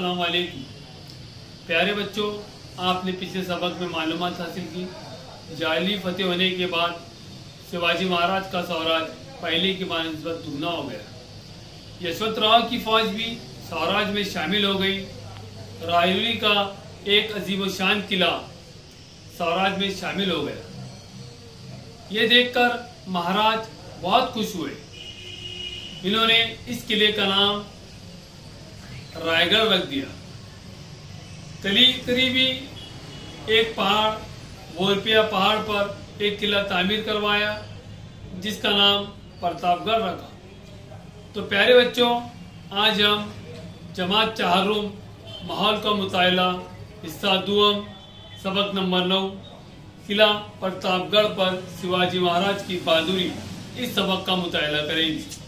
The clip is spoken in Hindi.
अस्सलाम वालेकुम। प्यारे बच्चों, आपने पिछले सबक में मालूमात हासिल की। जाली फतेह होने के बाद शिवाजी महाराज का स्वराज पहले की बानिस्बत दुगना हो गया। यशवंतराव की फौज भी स्वराज में शामिल हो गई। रायरी का एक अजीम शान किला स्वराज में शामिल हो गया। ये देखकर महाराज बहुत खुश हुए। इन्होंने इस किले का नाम रायगढ़ रख दिया। करीबी एक पहाड़ बोरपिया पहाड़ पर एक किला तामीर करवाया जिसका नाम प्रतापगढ़ रखा। तो प्यारे बच्चों, आज हम जमात चाहरुम माहौल का मुताला हिस्सा दुआम सबक नंबर 9 किला प्रतापगढ़ पर शिवाजी महाराज की बहादुरी इस सबक का मुताला करेंगे।